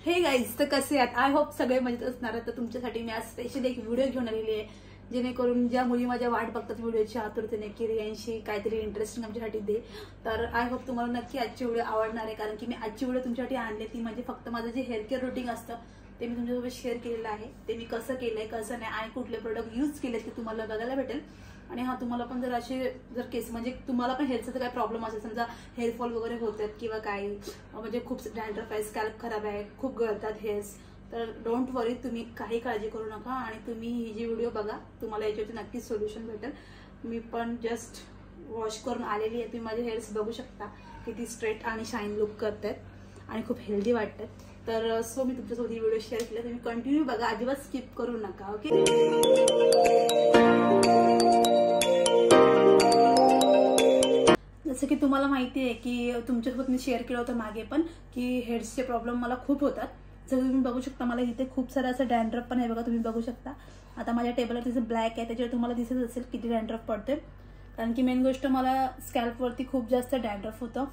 हे गाईज, तर कसे आहात? आय होप सगळे मजेत असणार. तर तुमच्यासाठी मी आज स्पेशल एक व्हिडिओ घेऊन आलेली आहे, जेणेकरून ज्या मुली माझ्या वाट बघतात व्हिडिओची आतुरतेने की रियांशी काहीतरी इंटरेस्टिंग आमच्यासाठी दे. तर आय होप तुम्हाला नक्की आजची व्हिडिओ आवडणार आहे, कारण की मी आजची व्हिडिओ तुमच्यासाठी आणली ती म्हणजे फक्त माझं जे हेअर केअर रुटीन असतं ते मी तुमच्यासोबत शेअर केलेलं आहे. ते मी कसं केलंय कसं नाही आणि कुठले प्रोडक्ट यूज केले ते तुम्हाला बघायला भेटेल. आणि हा तुम्हाला पण जर असे जर केस म्हणजे तुम्हाला पण हेअरचा काय प्रॉब्लेम असेल, समजा हेअरफॉल वगैरे होतात किंवा काही म्हणजे खूप डॅन्ड्रफ आहे, स्कॅल्प खराब आहे, खूप गळतात हेअर्स, तर डोंट वरी, तुम्ही काही काळजी करू नका आणि तुम्ही ही जी व्हिडिओ बघा, तुम्हाला याच्यावरती नक्कीच सोल्युशन भेटेल. मी पण जस्ट वॉश करून आलेली आहे. तुम्ही माझे हेअर्स बघू शकता किती स्ट्रेट आणि शाईन लुक करतात आणि खूप हेल्दी वाटतात. तर सो मी तुमच्यासोबत ही व्हिडिओ शेअर केली. तुम्ही कंटिन्यू बघा, अजिबात स्किप करू नका. ओके. जसं की तुम्हाला माहिती आहे की तुमच्यासोबत मी शेअर केलं होतं मागे पण की हेअर्सचे प्रॉब्लेम मला खूप होतात. जसं तुम्ही बघू शकता मला इथे खूप सारा असं डॅन्ड्रफ पण आहे बघा, तुम्ही बघू शकता. आता माझ्या टेबलवर तिथे ब्लॅक आहे, त्याच्यावर तुम्हाला दिसत असेल किती डॅन्ड्रफ पडते. कारण की मेन गोष्ट मला स्कॅल्पवरती खूप जास्त डॅन्ड्रफ होतं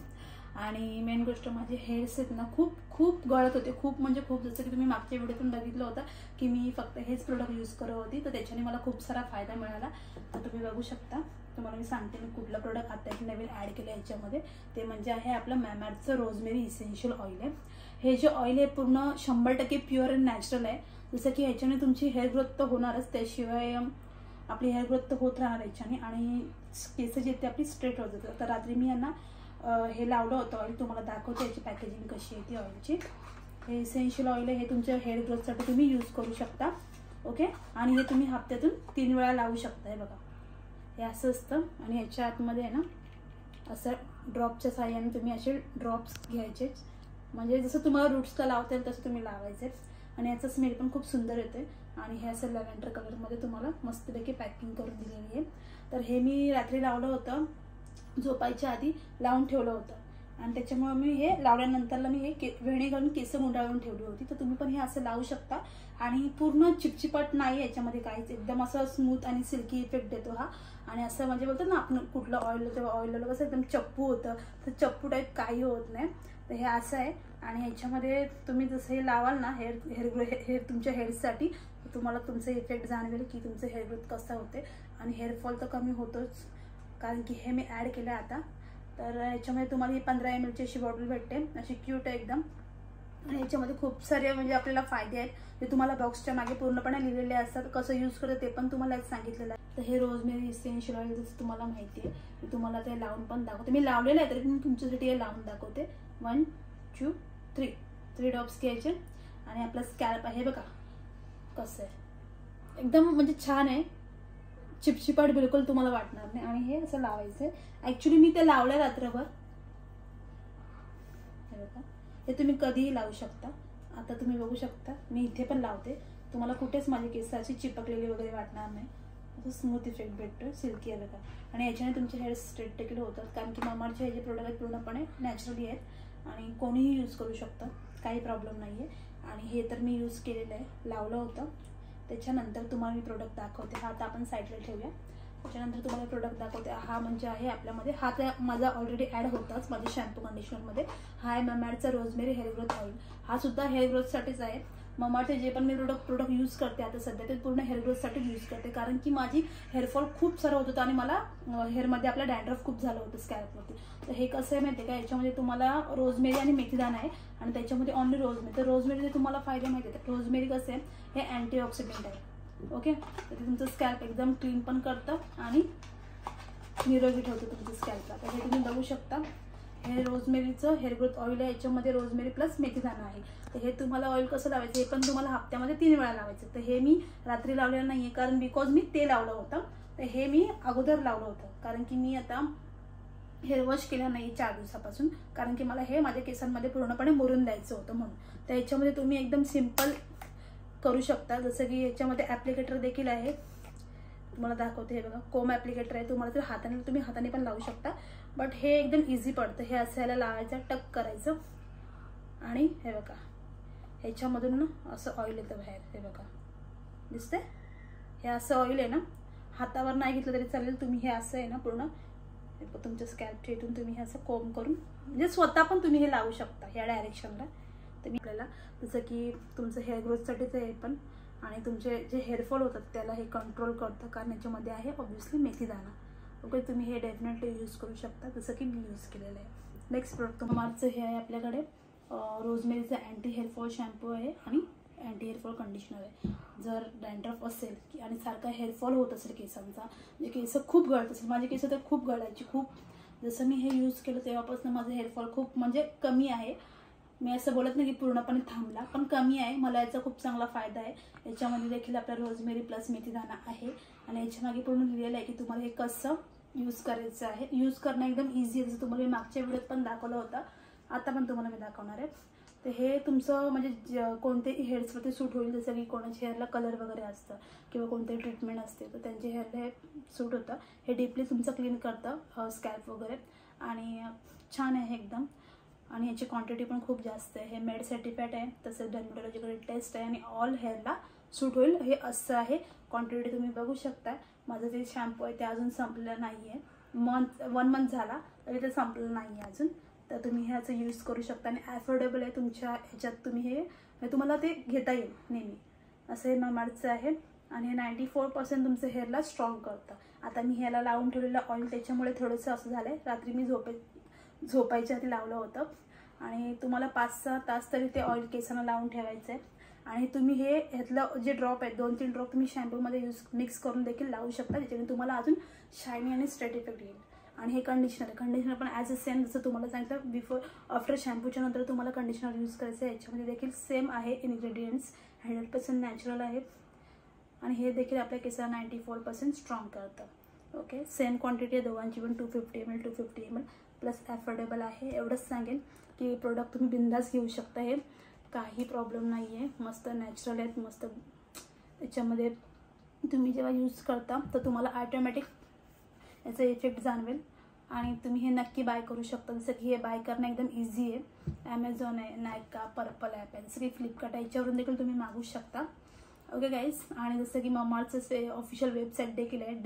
आणि मेन गोष्ट माझे हेअर्स आहेत ना खूप खूप गळत होते, खूप म्हणजे खूप. जसं की तुम्ही मागच्या व्हिडिओतून बघितलं होतं की मी फक्त हेच प्रोडक्ट यूज करत होती, तर त्याच्याने मला खूप सारा फायदा मिळाला. तर तुम्ही बघू शकता. तुम्हाला मी सांगते मी कुठलं प्रोडक्ट आता एक नवीन ॲड केलं याच्यामध्ये, ते म्हणजे आहे आपलं मॅमॅर्थचं रोजमेरी इसेन्शियल ऑइल आहे. हे जे ऑइल आहे पूर्ण 100% प्युअर अँड नॅचरल आहे. जसं की ह्याच्याने तुमची हेअर ग्रोथ तर होणारच, त्याशिवाय आपली हेअर ग्रोथ तर होत राहणार याच्याने आणि केस जे ते आपली स्ट्रेट होत जातात. तर रात्री मी यांना हे लावलं होतं ऑइल, तुम्हाला दाखवते याची पॅकेजिंग कशी आहे ती ऑइलची. हे इसेन्शियल ऑइल आहे, हे तुमच्या हेअर ग्रोथसाठी तुम्ही यूज करू शकता. ओके. आणि हे तुम्ही हप्त्यातून 3 वेळा लावू शकता. हे बघा, हे असं असतं आणि ह्याच्या आतमध्ये आहे ना असं ड्रॉपच्या साहाय्याने तुम्ही असे ड्रॉप्स घ्यायचे, म्हणजे जसं तुम्हाला रूट्सला लावता येईल तसं तुम्ही लावायचे. आणि याचा स्मेल पण खूप सुंदर येते आणि हे असं लॅव्हेंडर कलरमध्ये तुम्हाला मस्तपैकी पॅकिंग करून दिलेली आहे. तर हे मी रात्री लावलं होतं, झोपायच्या आधी लावून ठेवलं होतं आणि त्याच्यामुळे मी हे लावल्यानंतरला मी हे वेणी घालून केस गुंडाळून ठेवली होती. तर तुम्ही पण हे असं लावू शकता आणि पूर्ण चिपचिपट नाही याच्यामध्ये काहीच, एकदम असं स्मूथ आणि सिल्की इफेक्ट देतो हा. आणि असं म्हणजे बोलतो ना आपण कुठलं ऑइल तेव्हा ऑइल कसं एकदम चप्पू होतं, तर चप्पू टाईप काही होत नाही. तर हे असं आहे आणि ह्याच्यामध्ये तुम्ही जसं हे लावाल ना हेअर तुमच्या हेअरसाठी, तुम्हाला तुमचं इफेक्ट जाणवेल की तुमचं हेअर ग्रोथ कसं होते आणि हेअरफॉल तर कमी होतोच, कारण की हे मी ॲड केलं आहे आता. तर ह्याच्यामध्ये तुम्हाला ही 15 ml अशी बॉटल भेटते, अशी क्यूट आहे एकदम. आणि ह्याच्यामध्ये खूप सारे म्हणजे आपल्याला फायदे आहेत, ते तुम्हाला बॉक्सच्या मागे पूर्णपणे लिहिलेले असतात. कसं यूज करतं ते पण तुम्हाला सांगितलेलं आहे. तर हे रोजमेरी इसेन्शियल ऑइल जसं तुम्हाला माहिती आहे, मी तुम्हाला ते लावून पण दाखवते. मी लावलेलं आहे तरी मी तुमच्यासाठी हे लावून दाखवते. 1 2 3 ड्रॉप्स घ्यायचे आणि आपला स्कॅल्प आहे बघा कसं आहे, एकदम म्हणजे छान आहे, चिपचिपट बिलकुल तुम्हाला वाटणार नाही. आणि हे असं लावायचं. ऍक्च्युली मी ते लावलंय रात्रभर. हे बघा, हे तुम्ही कधीही लावू शकता. आता तुम्ही बघू शकता मी इथे पण लावते, तुम्हाला कुठेच माझे केस अशी चिपकलेली वगैरे वाटणार नाही. असं स्मूथ इफेक्ट भेटतो, सिल्की आहे बघा. आणि याच्याने तुमचे हेअर स्ट्रेट देखील होतात, कारण की मामाचे हे जे प्रोडक्ट आहेत पूर्णपणे नॅचरली आहेत आणि कोणीही यूज करू शकतं, काही प्रॉब्लेम नाही आहे. आणि हे तर मी यूज केलेलं आहे, लावलं होतं. त्याच्यानंतर तुम्हाला मी प्रोडक्ट दाखवते. हा आता आपण साईडला ठेवूया. त्याच्यानंतर तुम्हाला प्रोडक्ट दाखवते. हा म्हणजे आहे आपल्यामध्ये, हा तर माझा ऑलरेडी ॲड होताच माझ्या शॅम्पू कंडिशनरमध्ये. हा आहे मॅमॅर्थचा रोजमेरी हेअर ग्रोथ ऑइल. हा सुद्धा हेअर ग्रोथसाठीच आहे. ममाचे जे पण मी प्रोडक्ट यूज करते आता सध्या ते पूर्ण हेअर ग्रोथसाठी यूज करते, कारण की माझी हेअरफॉल खूप सारं होत होतं आणि मला हेअरमध्ये आपला डॅन्ड्रफ खूप झालं होतं स्कॅल्पवरती. तर हे कसं आहे माहिती आहे का, याच्यामध्ये तुम्हाला रोजमेरी आणि मेथीदाणा आहे आणि त्याच्यामध्ये ऑनली रोजमेरी. तर रोजमेरीचे तुम्हाला फायदे माहिती आहेत. रोजमेरी कसं आहे, हे अँटीऑक्सिडंट आहे. ओके. तर ते तुमचं स्कॅल्प एकदम क्लीन पण करतं आणि निरोगी ठेवतं तुमचं स्कॅल्पला. तर हे तुम्ही बघू शकता, हे रोजमेरीचं हेअर ग्रोथ ऑइल आहे. याच्यामध्ये रोजमेरी प्लस मेथीदाणा आहे. तर हे तुम्हाला ऑइल कसं लावायचं, हे पण तुम्हाला हप्त्यामध्ये 3 वेळा लावायचं. तर हे मी रात्री लावलेलं नाही आहे, कारण बिकॉज मी ते लावलं होतं. तर हे मी अगोदर लावलं होतं, कारण की मी आता हेअर वॉश केलं नाही 4 दिवसापासून, कारण की मला हे माझ्या केसांमध्ये पूर्णपणे मुरून द्यायचं होतं म्हणून. तर याच्यामध्ये तुम्ही एकदम सिम्पल करू शकता. जसं की याच्यामध्ये ॲप्लिकेटर देखील आहे, तुम्हाला दाखवते. हे बघा, कोम ॲप्लिकेटर आहे. तुम्हाला तर हाताने पण लावू शकता, बट हे एकदम इझी पडतं. हे असायला लावायचं, टक करायचं आणि हे बघा ह्याच्यामधून ना असं ऑइल येतं बाहेर. हे बघा दिसते, हे असं ऑइल आहे ना, हातावर नाही घेतलं तरी चालेल. तुम्ही हे असं आहे ना पूर्ण तुमच्या स्कॅल्पच्या इथून तुम्ही हे असं कोम करून म्हणजे स्वतः पण तुम्ही हे लावू शकता ह्या डायरेक्शनला. तर मी आपल्याला जसं की तुमचं हेअर ग्रोथसाठीच आहे पण, आणि तुमचे जे हेअरफॉल होतात त्याला हे कंट्रोल करतं, कारण याच्यामध्ये आहे ऑब्व्हियसली मेथीदाणा. ओके, तुम्ही हे डेफिनेटली यूज करू शकता जसं की मी यूज केलेलं आहे. नेक्स्ट प्रोडक्ट मार्कचं हे आहे आपल्याकडे रोजमेरीचं अँटी हेअरफॉल शॅम्पू आहे आणि अँटी हेअरफॉल कंडिशनर आहे. जर डॅन्ड्रफ असेल की आणि सारखा हेअरफॉल होत असेल केसांचा, म्हणजे केस खूप गळत असेल, माझे केस तर खूप गळायची खूप, जसं मी हे यूज केलं तेव्हापासून माझं हेअरफॉल खूप म्हणजे कमी आहे. मी असं बोलत नाही की पूर्णपणे थांबला, पण कमी आहे. मला याचा खूप चांगला फायदा आहे. याच्यामध्ये देखील आपला रोजमेरी प्लस मेथीदाणा आहे आणि याच्यामागे पूर्ण लिहिलेलं आहे की तुम्हाला हे कसं यूज करायचं आहे. यूज करणं एकदम इझी आहे, जसं तुम्हाला मी मागच्या व्हिडिओत पण दाखवलं होतं, आता पण तुम्हाला मी दाखवणार आहे. तर हे तुमचं म्हणजे कोणतेही हेअर्सवरती सूट होईल, जसं की कोणाच्या हेअरला कलर वगैरे असतं किंवा कोणतेही ट्रीटमेंट असते तर त्यांच्या हेअरला हे सूट होतं. हे डीपली तुमचं क्लीन करतं स्कॅल्प वगैरे आणि छान आहे एकदम. आणि याची क्वांटिटी पण खूप जास्त आहे. हे मेड सर्टिफाईड आहे, तसेच डर्मेटॉलॉजिकल टेस्ट आहे आणि ऑल हेअरला सूट होईल हे असं आहे. क्वांटिटी तुम्ही बघू शकता. माझं जे शॅम्पू आहे ते अजून संपलेलं नाही आहे. 1 मंथ झाला तरी ते संपलेलं नाही आहे अजून. तर तुम्ही ह्याचं यूज करू शकता आणि ॲफोर्डेबल आहे तुमच्या ह्याच्यात. तुम्ही हे तुम्हाला ते घेता येईल नेहमी. असं हे मामाअर्थचं आहे आणि हे 94% तुमचं हेअरला स्ट्रॉंग करतं. आता मी ह्याला लावून ठेवलेलं ऑइल त्याच्यामुळे थोडंसं असं झालं आहे. रात्री मी झोपायच्या आधी लावलं होतं आणि तुम्हाला 5-6 तास तरी ते ऑइल केसांना लावून ठेवायचं आहे. आणि तुम्ही हे ह्यातलं जे ड्रॉप आहे 2-3 ड्रॉप तुम्ही शॅम्पूमध्ये मिक्स करून देखील लावू शकता, ज्याच्याने तुम्हाला अजून शायनी आणि स्ट्रेट इफेक्ट येईल. आणि हे कंडिशनर पण ॲज अ सेम जसं तुम्हाला सांगितलं बिफोर आफ्टर शॅम्पूच्या नंतर तुम्हाला कंडिशनर यूज करायचं आहे. याच्यामध्ये देखील सेम आहे इन्ग्रेडियंट्स, 100% नॅचरल आहे आणि हे देखील आपल्या केसाला 94% स्ट्रॉंग करतं. ओके, सेम क्वांटिटी आहे दोघांची पण 250 ml 250 ml प्लस ॲफोर्डेबल आहे. एवढंच सांगेल की प्रोडक्ट तुम्ही बिंदास घेऊ शकता. हे काही प्रॉब्लेम नाही आहे, मस्त नॅचरल आहेत, मस्त. याच्यामध्ये तुम्ही जेव्हा यूज करता तर तुम्हाला ऑटोमॅटिक याचा इफेक्ट जाणवेल आणि तुम्ही हे नक्की बाय करू शकता. जसं की हे बाय करणं एकदम इझी आहे. ॲमेझॉन आहे, नायका, पर्पल ॲप आहे, जसं की फ्लिपकार्ट आहे, याच्यावरून देखील तुम्ही मागू शकता. ओके गाईज, आणि जसं की ममाअर्थचं ऑफिशियल वेबसाईट देखील आहे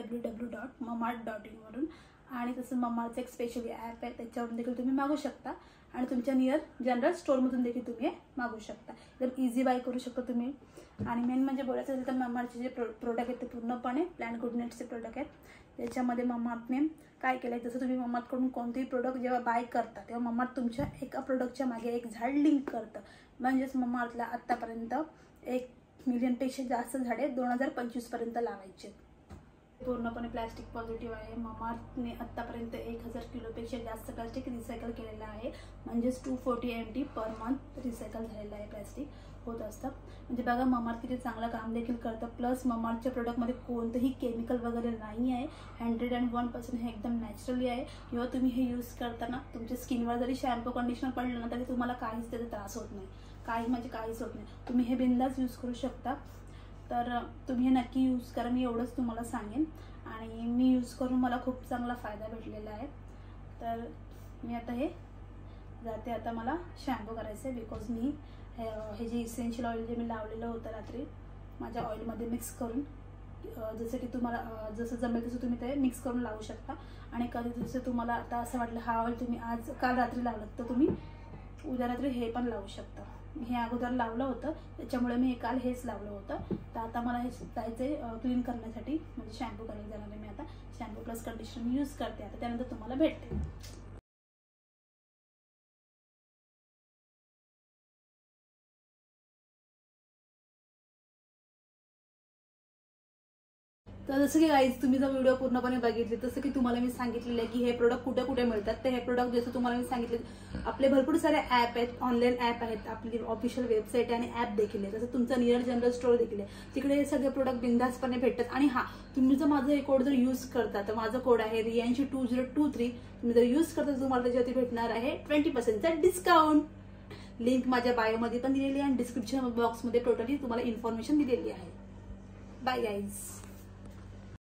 www.mamaearth.in वरून. आणि तसं ममाअर्थचं एक स्पेशली ॲप आहे, त्याच्यावरून देखील तुम्ही मागू शकता आणि तुमच्या नियर जनरल स्टोअरमधून देखील तुम्ही मागू शकता. एकदम इझी बाय करू शकता तुम्ही. आणि मेन म्हणजे बोलायचं असेल तर ममाअर्थचे जे प्रोडक्ट आहेत ते पूर्णपणे प्लॅन गुडनेटचे प्रोडक्ट आहेत. त्याच्यामध्ये ममाअर्थने काय केलं आहे, जसं तुम्ही ममाअर्थकडून कोणतेही प्रोडक्ट जेव्हा बाय करता तेव्हा ममाअर्थ तुमच्या एका प्रोडक्टच्या मागे एक झाड लिंक करतं. म्हणजेच ममाअर्थला आत्तापर्यंत 1 मिलियनपेक्षा जास्त झाडे 2025 पर्यंत लावायचे. पूर्णपणे प्लॅस्टिक पॉझिटिव्ह आहे. ममाअर्थने आत्तापर्यंत 1000 किलोपेक्षा जास्त प्लॅस्टिक रिसायकल केलेलं आहे. म्हणजेच 240 MT पर मंथ रिसायकल झालेलं आहे प्लॅस्टिक होत असतं. म्हणजे बघा ममाअर्थ किती चांगलं काम देखील करतं. प्लस ममाअर्थच्या प्रोडक्टमध्ये कोणतंही केमिकल वगैरे नाही आहे. 101% हे एकदम नॅचरली आहे. किंवा तुम्ही हे यूज करताना तुमच्या स्किनवर जरी शॅम्पू कंडिशनर पडलं ना तरी तुम्हाला काहीच त्याचा त्रास होत नाही. काहीच होत नाही. तुम्ही हे बिंदास यूज करू शकता. तर तुम्ही हे नक्की यूज करा, मी एवढंच तुम्हाला सांगेन. आणि मी यूज करून मला खूप चांगला फायदा भेटलेला आहे. तर मी आता हे जाते. आता मला शॅम्पू करायचं आहे बिकॉज मी हे जे इसेन्शियल ऑइल जे मी लावलेलं होतं रात्री माझ्या ऑइलमध्ये मिक्स करून, जसं की तुम्हाला जसं जमेल तसं तुम्ही ते मिक्स करून लावू शकता. आणि कधी जसं तुम्हाला आता असं वाटलं हा ऑइल तुम्ही काल रात्री लावलं तर तुम्ही उद्या रात्री हे पण लावू शकता. हे अगोदर लावलं होतं त्याच्यामुळे मी काल हेच लावलं होतं. तर आता मला हे जायचं क्लीन करण्यासाठी, म्हणजे शॅम्पू करायला जाणार आहे मी. आता शॅम्पू प्लस कंडिशनर यूज करते. आता त्यानंतर तुम्हाला भेटते. तर जसं की गाईज तुम्ही जर व्हिडिओ पूर्णपणे बघितले, तसं की तुम्हाला मी सांगितलेलं आहे की हे प्रोडक्ट कुठे कुठे मिळतात. तर हे प्रोडक्ट जसं तुम्हाला मी सांगितले आपले भरपूर सारे ॲप आहेत, ऑनलाईन ॲप आहेत, आपली ऑफिशियल वेबसाईट आणि ॲप देखील आहे. तसं तुमचं नियर जनरल स्टोअर देखील आहे, तिकडे हे सगळे प्रोडक्ट बिंदासपणे भेटतात. आणि हां, तुम्ही जर माझं हे कोड जर यूज करता तर माझं कोड आहे रियांशी2023. तुम्ही जर यूज करता तर तुम्हाला त्याच्यावरती भेटणार आहे 20% डिस्काउंट. लिंक माझ्या बायोमध्ये पण दिलेली आहे आणि डिस्क्रिप्शन बॉक्समध्ये टोटली तुम्हाला इन्फॉर्मेशन दिलेली आहे. Bye guys.